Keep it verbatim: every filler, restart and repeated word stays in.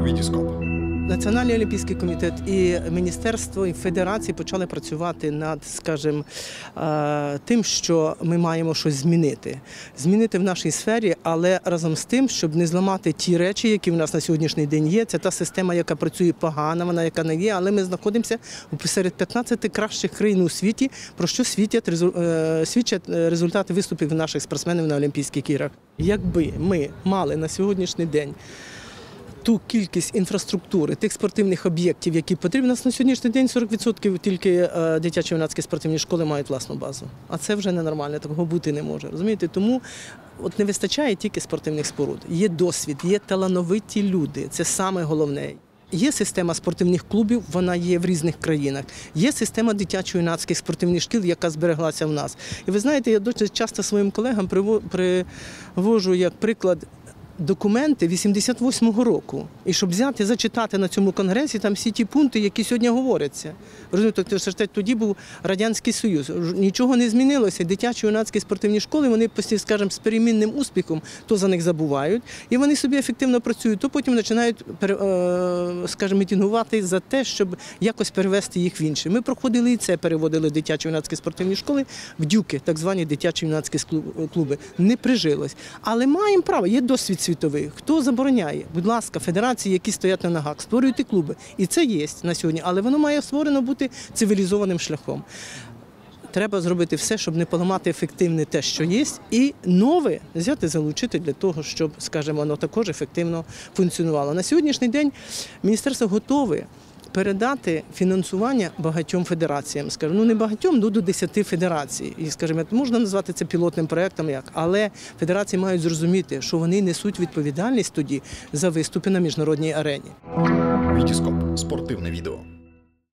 Вітіскоп. Національний олімпійський комітет і міністерство, і федерації почали працювати над, скажімо, тим, що ми маємо щось змінити. Змінити в нашій сфері, але разом з тим, щоб не зламати ті речі, які в нас на сьогоднішній день є. Це та система, яка працює погано, вона яка не є, але ми знаходимося серед п'ятнадцяти кращих країн у світі, про що свідчать, свідчать результати виступів наших спортсменів на Олімпійських іграх. Якби ми мали на сьогоднішній день ту кількість інфраструктури, тих спортивних об'єктів, які потрібні. У нас на сьогоднішній день сорок відсотків тільки дитячо-юнацькі спортивні школи мають власну базу. А це вже ненормально, такого бути не може. Розумієте? Тому от не вистачає тільки спортивних споруд. Є досвід, є талановиті люди. Це саме головне. Є система спортивних клубів, вона є в різних країнах. Є система дитячо-юнацьких спортивних шкіл, яка збереглася в нас. І ви знаєте, я дуже часто своїм колегам привожу як приклад документи вісімдесят восьмого року. І щоб взяти, зачитати на цьому конгресі там всі ті пункти, які сьогодні говоряться. Розумієте, тоді був Радянський Союз. Нічого не змінилося. Дитячо-юнацькі спортивні школи, вони, скажімо, з перемінним успіхом, то за них забувають, і вони собі ефективно працюють, то потім починають, скажімо, мітингувати за те, щоб якось перевести їх в інше. Ми проходили і це, переводили дитячо-юнацькі спортивні школи в дюки, так звані дитячо-юнацькі клуби. Не прижилось. Але маємо право, є досвід світовий. Хто забороняє? Будь ласка, федерації, які стоять на ногах, створюйте клуби. І це є на сьогодні, але воно має створено бути цивілізованим шляхом. Треба зробити все, щоб не поламати ефективне те, що є, і нове взяти, залучити для того, щоб, скажімо, воно також ефективно функціонувало. На сьогоднішній день міністерство готове передати фінансування багатьом федераціям. Скажімо, ну не багатьом, ну до десяти федерацій. І, скажімо, можна назвати це пілотним проєктом, як, але федерації мають зрозуміти, що вони несуть відповідальність тоді за виступи на міжнародній арені. Вітіскоп. Спортивне відео.